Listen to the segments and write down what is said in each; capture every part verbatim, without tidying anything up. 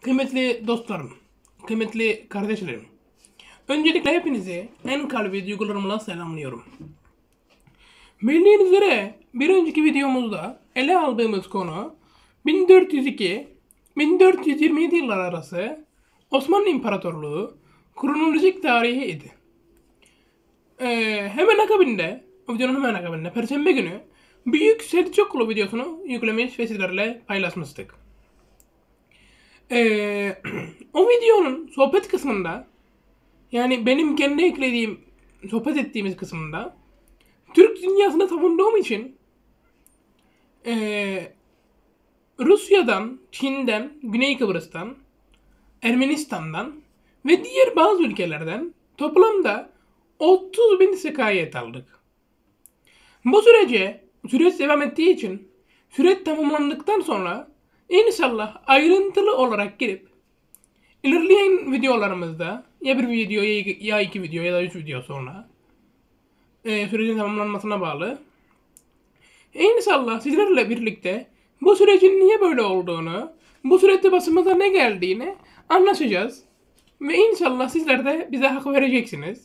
Kıymetli dostlarım, kıymetli kardeşlerim. Öncelikle hepinizi en kalbi duygularımla selamlıyorum. Bildiğiniz üzere bir önceki videomuzda ele aldığımız konu bin dört yüz iki bin dört yüz yirmi yedi yıllar arası Osmanlı İmparatorluğu kronolojik tarihi idi. Ee, hemen akabinde, o videonun hemen akabinde Perşembe günü Büyük Selçuklu videosunu yüklemiş ve sizlerle paylaşmıştık. Ee, o videonun sohbet kısmında, yani benim kendi eklediğim, sohbet ettiğimiz kısmında Türk dünyasında savunduğum için ee, Rusya'dan, Çin'den, Güney Kıbrıs'tan, Ermenistan'dan ve diğer bazı ülkelerden toplamda otuz bin şikayet aldık. Bu sürece süreç devam ettiği için süreç tamamlandıktan sonra inşallah ayrıntılı olarak girip ilerleyen videolarımızda ya bir video ya iki video ya da üç video sonra e, sürecin tamamlanmasına bağlı İnşallah sizlerle birlikte bu sürecin niye böyle olduğunu, bu süreçte başımıza ne geldiğini anlaşacağız. Ve inşallah sizler de bize hak vereceksiniz.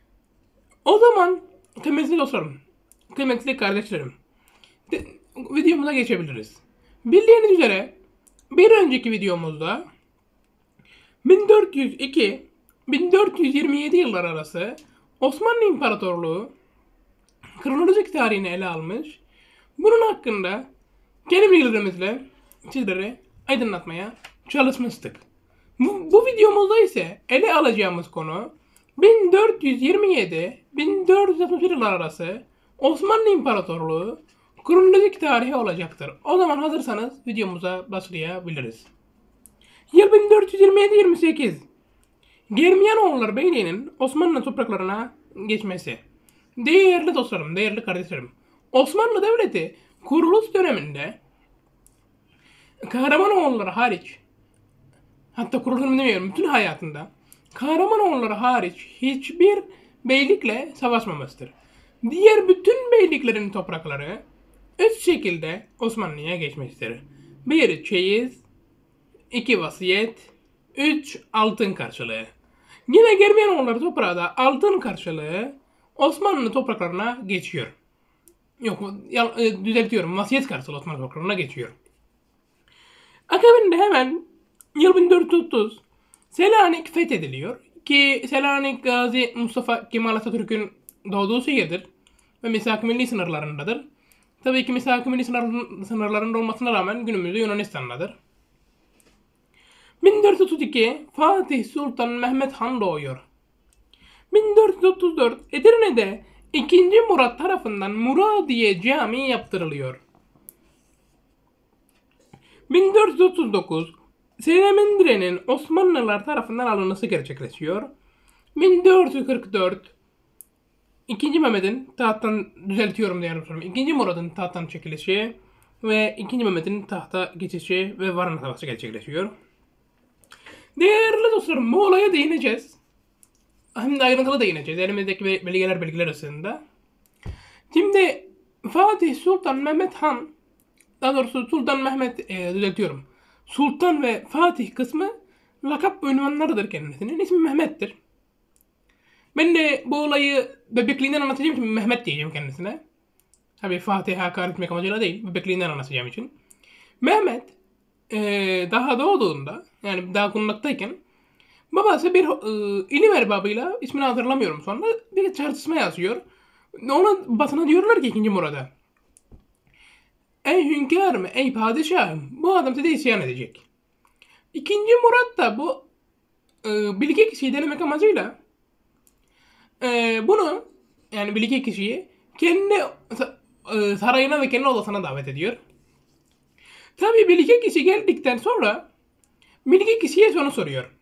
O zaman kıymetli dostlarım, kıymetli kardeşlerim, de, videomuza geçebiliriz. Bildiğiniz üzere bir önceki videomuzda bin dört yüz iki bin dört yüz yirmi yedi yıllar arası Osmanlı İmparatorluğu kronolojik tarihini ele almış. Bunun hakkında kendi bilgilerimizle sizlere aydınlatmaya çalışmıştık. Bu, bu videomuzda ise ele alacağımız konu bin dört yüz yirmi yedi bin dört yüz altmış bir yıllar arası Osmanlı İmparatorluğu kronolojik tarihi olacaktır. O zaman hazırsanız videomuza başlayabiliriz. Yıl bin dört yüz yirmi yedi yirmi sekiz. Germiyanoğulları Beyliği'nin Osmanlı topraklarına geçmesi. Değerli dostlarım, değerli kardeşlerim. Osmanlı Devleti kuruluş döneminde Kahramanoğulları hariç, hatta kuruluş döneminde demiyorum, bütün hayatında Kahramanoğulları hariç hiçbir beylikle savaşmamıştır. Diğer bütün beyliklerin toprakları üç şekilde Osmanlı'ya geçmiştir. bir çeyiz, iki vasiyet, üç altın karşılığı. Yine Germiyanoğulları toprağı da altın karşılığı Osmanlı topraklarına geçiyor. Yok, e, düzeltiyorum. Vasiyet karşılığı Osmanlı topraklarına geçiyor. Akabinde hemen yıl bin dört yüz otuz Selanik fethediliyor. Ki Selanik Gazi Mustafa Kemal Atatürk'ün doğduğu şehirdir. Ve misak-ı milli sınırlarındadır. Tabii ki misak-ı milli sınırlarında olmasına rağmen günümüzde Yunanistan'dadır. bin dört yüz otuz iki Fatih Sultan Mehmet Han doğuyor. bin dört yüz otuz dört Edirne'de ikinci Murat tarafından Muradiye Camii yaptırılıyor. bin dört yüz otuz dokuz Senemendire'nin Osmanlılar tarafından alınması gerçekleşiyor. bin dört yüz kırk dört İkinci Mehmet'in tahttan, düzeltiyorum değerli dostlarım, İkinci Murad'ın tahttan çekilişi ve İkinci Mehmet'in tahta geçişi ve Varna Savaşı gerçekleşiyor. Değerli dostlarım, bu olaya değineceğiz. Hem de ayrıntılı değineceğiz. Elimizdeki bilgiler bilgiler arasında. Şimdi Fatih Sultan Mehmet Han, daha doğrusu Sultan Mehmet, e, düzeltiyorum. Sultan ve Fatih kısmı lakap ünvanlarıdır kendisinin. İsmi Mehmet'tir. Ben de bu olayı bebekliğinden anlatacağım için Mehmet diyeceğim kendisine. Tabii Fatih'e hakaret etmek amacıyla değil, bebekliğinden anlatacağım için. Mehmet e, daha doğduğunda, yani daha kundaktayken babası bir e, ilim erbabıyla, ismini hatırlamıyorum sonra, bir tartışma yazıyor. Ona basına diyorlar ki ikinci Murad'a, ey hünkârım, ey padişahım, bu adam size isyan edecek. İkinci Murat da bu e, bilge kişiyi denemek amacıyla e, bunu, yani bilge kişiyi kendi e, sarayına ve kendi odasına davet ediyor. Tabii bilge kişi geldikten sonra bilge kişiye şunu soruyor.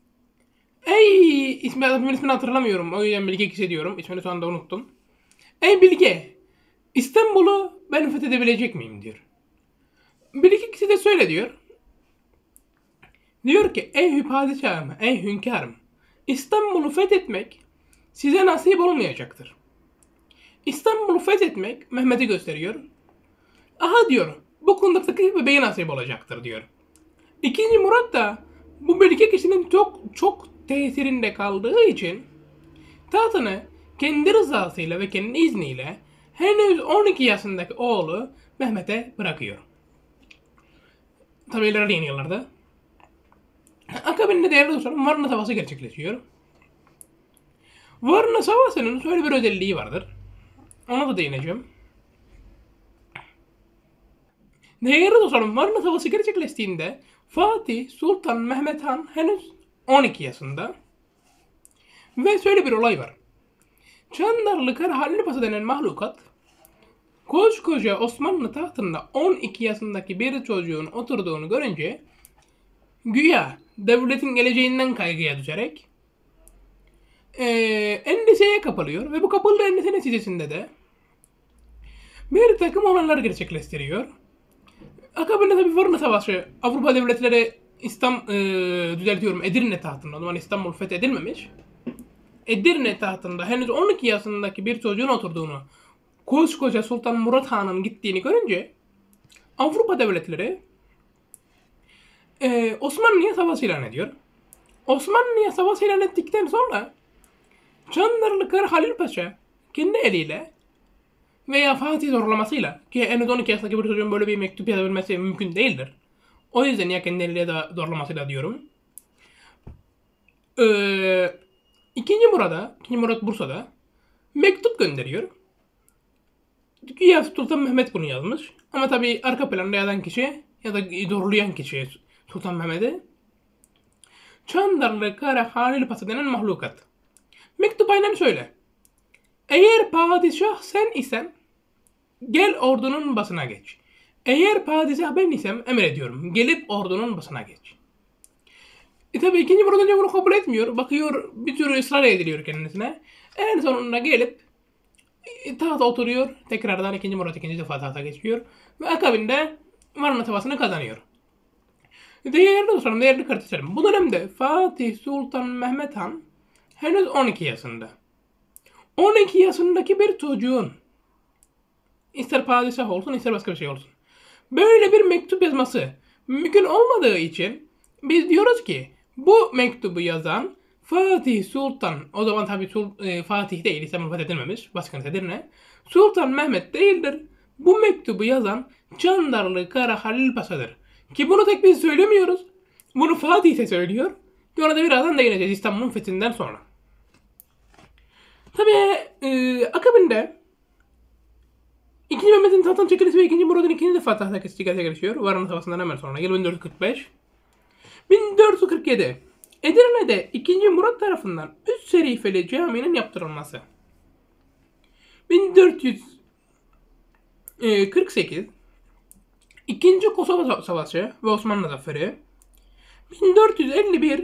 Ey ismi, ismini hatırlamıyorum, o yüzden bilge kişi diyorum, ismini şu anda unuttum. Ey bilge, İstanbul'u ben fethedebilecek miyim diyor. Bilge kişi de söyle diyor. Diyor ki ey padişahım, ey hünkârım, İstanbul'u fethetmek size nasip olmayacaktır. İstanbul'u fethetmek Mehmet'i gösteriyor. Aha diyor, bu kundaktaki bebeğe nasip olacaktır diyor. İkinci Murat da Bu bölge kişinin çok çok tesirinde kaldığı için tahtını kendi rızasıyla ve kendi izniyle henüz on iki yaşındaki oğlu Mehmet'e bırakıyor. Tabi ilerleyen yıllarda. Akabinde değerli dostlarım Varna Savaşı gerçekleşiyor. Varna Savaşı'nın şöyle bir özelliği vardır. Ona da değineceğim. Değerli dostlarım Varna Savaşı gerçekleştiğinde Fatih Sultan Mehmet Han henüz on iki yaşında. Ve şöyle bir olay var. Çandarlı Kara Halilpası denen mahlukat koskoca Osmanlı tahtında on iki yaşındaki bir çocuğun oturduğunu görünce güya devletin geleceğinden kaygıya düşerek e, endişeye kapılıyor ve bu kapıldığı endişe neticesinde de bir takım olaylar gerçekleştiriyor. Akabinde tabi Varna Savaşı Avrupa devletleri İstanbul e, düzeltiyorum Edirne tahtında, o zaman İstanbul fethedilmemiş. Edirne tahtında henüz on iki yaşındaki bir çocuğun oturduğunu, koskoca Sultan Murat Han'ın gittiğini görünce Avrupa devletleri e, Osmanlı'ya savaş ilan ediyor. Osmanlı'ya savaş ilan ettikten sonra Çandarlı Kara Halil Paşa kendi eliyle veya Fatih zorlamasıyla, ki henüz on iki yaşındaki bir çocuğun böyle bir mektup yazabilmesi mümkün değildir. O yüzden ya kendi eliyle de zorlamasıyla diyorum. Ee, İkinci Murat'a, ikinci Murat Bursa'da mektup gönderiyor. Güya Sultan Mehmet bunu yazmış. Ama tabi arka planda yazan kişi ya da doğrulayan kişi Sultan Mehmet'i Çandarlı Kara Halil Paşa denen mahlukat. Mektup aynen şöyle. Eğer padişah sen isen gel ordunun başına geç. Eğer padişah ben isem emrediyorum. Gelip ordunun başına geç. E tabi ikinci Murat önce bunu kabul etmiyor. Bakıyor bir türlü ısrar ediliyor kendisine. En sonunda gelip e, tahta oturuyor. Tekrardan ikinci Murat ikinci defa tahta geçiyor. Ve akabinde Varna Savaşı'nı kazanıyor. Değerli dostlarım, değerli kardeşlerim. Bu dönemde Fatih Sultan Mehmet Han henüz on iki yaşında. on iki yaşındaki bir çocuğun ister padişah olsun ister başka bir şey olsun, böyle bir mektup yazması mümkün olmadığı için biz diyoruz ki bu mektubu yazan Fatih Sultan, o zaman tabi e, Fatih değil, İstanbul fethedilmemiş, başkent Edirne, Sultan Mehmet değildir. Bu mektubu yazan Çandarlı Kara Halil Paşa'dır. Ki bunu tek biz söylemiyoruz. Bunu Fatih de söylüyor. Ki ona da birazdan değineceğiz İstanbul'un fethinden sonra. Tabi e, akabinde İkinci Mehmet'in tahttan çekilmesi ve ikinci Murad'ın ikinci defa tahta geçişi gerçekleşiyor. Varna Savaşı'ndan hemen sonra. Yıl bin dört yüz kırk beş. bin dört yüz kırk yedi. Edirne'de ikinci Murat tarafından üç serifeli caminin yaptırılması. bin dört yüz kırk sekiz. İkinci Kosova Savaşı ve Osmanlı Zaferi. bin dört yüz elli bir.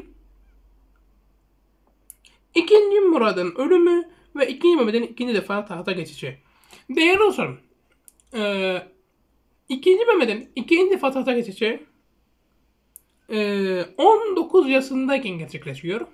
İkinci Murad'ın ölümü ve ikinci Mehmet'in ikinci defa tahta geçişi. Değerli dostlarım, Ee, ikinci Mehmet'in ikinci defa tahta geçişi e, on dokuz yaşındayken gerçekleşiyor.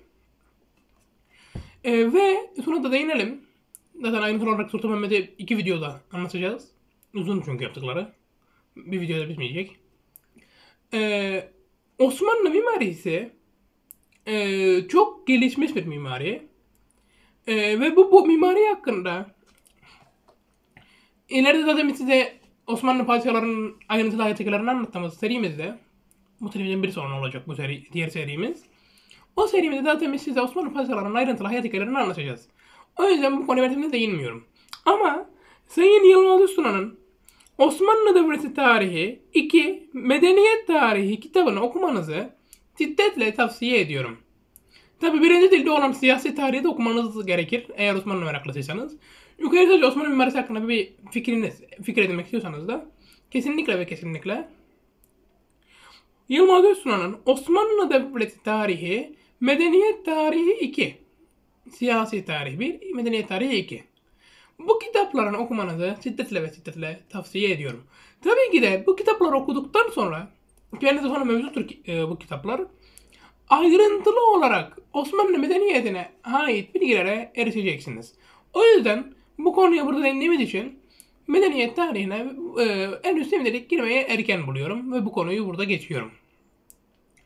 E, ve şuna da değinelim. Zaten ayrıntılı olarak Sultan Mehmet'i iki videoda anlatacağız. Uzun çünkü yaptıkları. Bir videoda bitmeyecek. E, Osmanlı mimarisi e, çok gelişmiş bir mimari. E, ve bu, bu mimari hakkında ileride zaten size Osmanlı padişahlarının ayrıntılı hayatlarını anlattığımız serimizde, bu serimizin bir sonu olacak bu seri, diğer serimiz. O serimizde zaten biz size Osmanlı padişahlarının ayrıntılı hayat hikayelerini anlatacağız. O yüzden bu konuya ben değinmiyorum. Ama Sayın Yılmaz Üstüna'nın Osmanlı Devleti Tarihi iki Medeniyet Tarihi kitabını okumanızı şiddetle tavsiye ediyorum. Tabi birinci dilde olan siyasi tarihi de okumanız gerekir eğer Osmanlı meraklısıysanız. Yukarıda Osmanlı mimarisi hakkında bir fikriniz, fikir edinmek istiyorsanız da kesinlikle ve kesinlikle Yılmaz Öztuna'nın Osmanlı Devleti Tarihi, Medeniyet Tarihi iki, Siyasi Tarih bir, Medeniyet Tarihi iki. Bu kitapların okumanızı şiddetle ve şiddetle tavsiye ediyorum. Tabii ki de bu kitapları okuduktan sonra, kendinize sonra mevcuttur e, bu kitaplar, ayrıntılı olarak Osmanlı medeniyetine ait bilgilere erişeceksiniz. O yüzden bu konuya burada değindiğimiz için medeniyet tarihine e, en üst seviyelik girmeye erken buluyorum ve bu konuyu burada geçiyorum.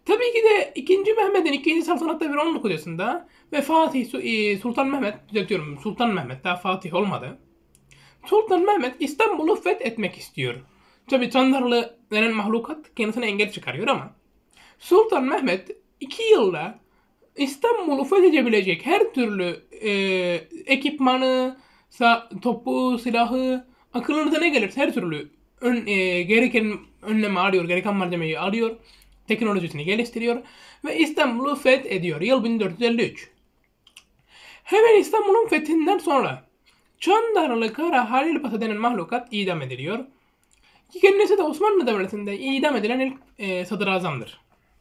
Tabii ki de ikinci. Mehmet'in ikinci Saltanat Devri on dokuz yaşında ve Fatih e, Sultan Mehmet, düzeltiyorum, Sultan Mehmet, daha Fatih olmadı. Sultan Mehmet İstanbul'u fethetmek istiyor. Tabii Çandarlı denen mahlukat kendisine engel çıkarıyor ama Sultan Mehmet iki yılda İstanbul'u fethedebilecek her türlü e, ekipmanı, topu, silahı, aklınıza ne gelirse her türlü ön, e, gereken önlemi alıyor, gereken malzemeyi alıyor, teknolojisini geliştiriyor ve İstanbul'u fethediyor. Yıl bin dört yüz elli üç. Hemen İstanbul'un fethinden sonra Çandarlı Kara Halil Paşa denen mahlukat idam ediliyor. Kendisi de Osmanlı Devleti'nde idam edilen ilk e, sadrazamdır.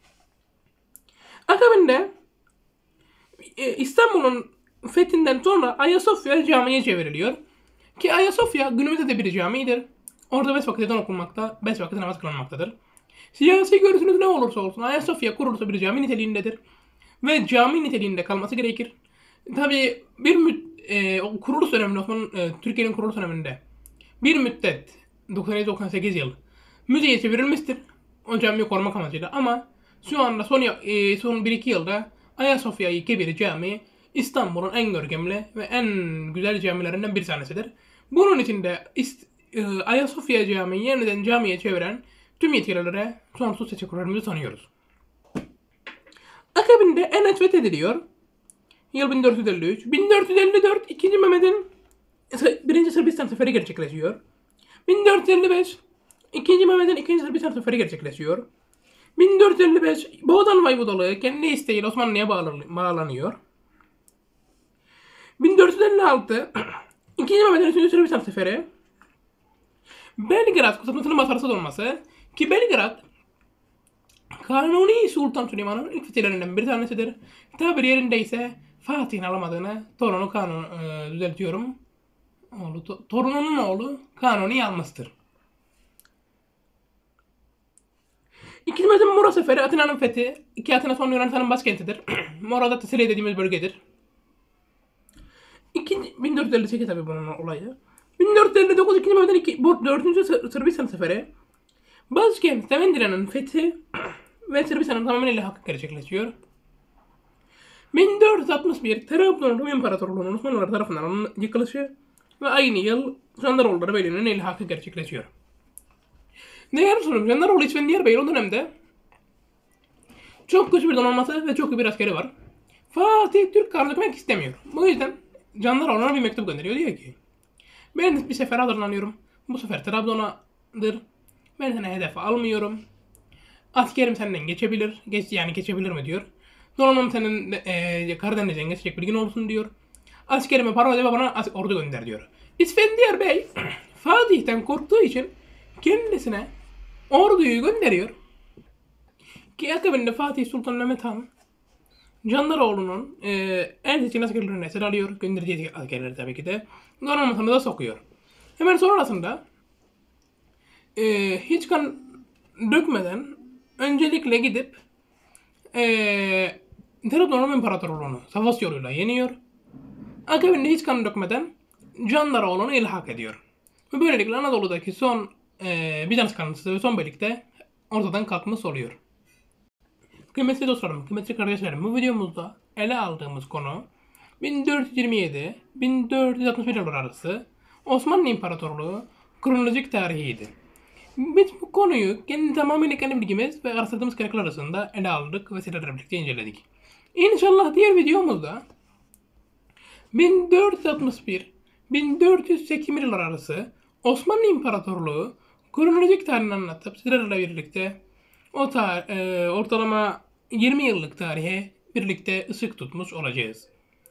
Akabinde e, İstanbul'un fethinden sonra Ayasofya Camii'ye çevriliyor. Ki Ayasofya günümüzde de bir camidir. Orada beş vakit ezan okunmakta, beş vakit namaz kılınmaktadır. Siyasi görüşünüz ne olursa olsun Ayasofya kurulsa bir cami niteliğindedir. Ve cami niteliğinde kalması gerekir. Tabi bir müddet, e, kuruluş döneminde, Osmanlı, e, Türkiye'nin kuruluş döneminde bir müddet doksan yedi doksan sekiz yıl müzeye çevrilmiştir. O camiyi korumak amacıyla ama şu anda son, e, son bir iki yılda Ayasofya Kebir Camii İstanbul'un en görkemli ve en güzel camilerinden bir tanesidir. Bunun için de e, Ayasofya Camii yeniden camiye çeviren tüm yetkililere sonsuz teşekkürlerimizi tanıyoruz. Akabinde Enet fethediliyor. Yıl bin dört yüz elli üç. bin dört yüz elli dört ikinci. Mehmet'in birinci Sırbistan seferi gerçekleşiyor. bin dört yüz elli beş ikinci. Mehmet'in ikinci Sırbistan seferi gerçekleşiyor. bin dört yüz elli beş Boğdan Vayvodalığı kendi isteğiyle Osmanlı'ya bağlanıyor. bin dört yüz elli altı ikinci. Mehmet'in üçüncü Sırbistan seferi. Belgrad kuşatmasının başarısız olması ki Belgrad Kanuni Sultan Süleyman'ın ilk fethihlerinden bir tanesidir. Tabir yerindeyse Fatih'in alamadığını torunu Kanun e, düzeltiyorum. Oğlu, to, torununun oğlu Kanuni almıştır. İkinci Mehmet'in Mora Seferi Atina'nın fethi. İki Atina son Yunanistan'ın başkentidir. Mora'da Tesile dediğimiz bölgedir. İkinci, bin dört yüz elli sekiz tabi bunun olayı. bin dört yüz elli dokuz ikinci. Mehmet'in dördüncü Sırbistan Seferi. Başkent Sevendiran'ın fethi ve Sırbistan'ın tamamıyla hakkı gerçekleşiyor. bin dört yüz altmış bir Trabzon Rum İmparatorluğu'nun Osmanlılar tarafından yıkılışı ve aynı yıl Jandaroğulları Beyliği'nin el hakkı gerçekleşiyor. Değerli sorum, Jandaroğlu İsfendiyar Bey o dönemde çok güçlü bir donanması ve çok iyi bir askeri var. Fatih Türk karşı dökmek istemiyor. Bu yüzden Jandaroğlu'na bir mektup gönderiyor. Diyor ki ben bir sefer hazırlanıyorum. Bu sefer Trabzon'adır. Ben seni hedef almıyorum. Askerim senden geçebilir. Geç, yani geçebilir mi diyor. Donanmam senin e, Karadeniz'den geçecek bilgin olsun diyor. Askerime para öde ve bana ordu gönder diyor. İsfendiyar Bey Fatih'ten korktuğu için kendisine orduyu gönderiyor. Ki akabinde Fatih Sultan Mehmet Han Candaroğlu'nun e, en seçkin askerlerini esir alıyor. Gönderdiği askerleri tabii ki de. Donanmasını da sokuyor. Hemen sonrasında e, hiç kan dökmeden öncelikle gidip e, Trabzon İmparatorluğu'nu savaş yoluyla yeniyor. Akabinde hiç kan dökmeden Candaroğlu'nu ilhak ediyor. Ve böylelikle Anadolu'daki son e, Bizans kanlısı ve son birlikte ortadan kalkmış oluyor. Kıymetli dostlarım, kıymetli kardeşlerim, bu videomuzda ele aldığımız konu bin dört yüz yirmi yedi bin dört yüz altmış bir yıllar arası Osmanlı İmparatorluğu kronolojik tarihiydi. Biz bu konuyu kendi tamamıyla kendi bilgimiz ve araştırdığımız kaynaklar arasında ele aldık ve sizlerle birlikte inceledik. İnşallah diğer videomuzda bin dört yüz altmış bir bin dört yüz seksen bir yıllar arası Osmanlı İmparatorluğu kronolojik tarihini anlatıp sizlerle birlikte o tar e, ortalama yirmi yıllık tarihe birlikte ışık tutmuş olacağız.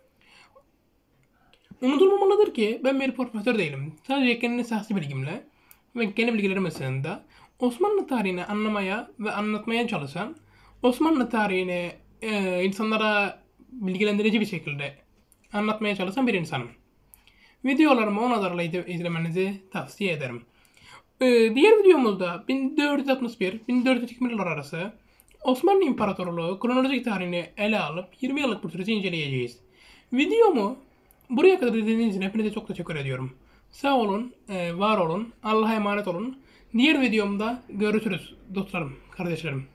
Unutulmamalıdır ki ben bir profesör değilim. Sadece kendi şahsi bilgimle ve kendi bilgilerim arasında Osmanlı tarihini anlamaya ve anlatmaya çalışan, Osmanlı tarihini e, insanlara bilgilendirici bir şekilde anlatmaya çalışan bir insanım. Videolarımı o nazarla izlemenizi tavsiye ederim. Ee, diğer videomuzda bin dört yüz altmış bir bin dört yüz seksen bir yıllar arası Osmanlı İmparatorluğu kronolojik tarihini ele alıp yirmi yıllık bir süreci inceleyeceğiz. Videomu buraya kadar izlediğiniz için hepinize çok teşekkür ediyorum. Sağ olun, e, var olun, Allah'a emanet olun. Diğer videomda görüşürüz dostlarım, kardeşlerim.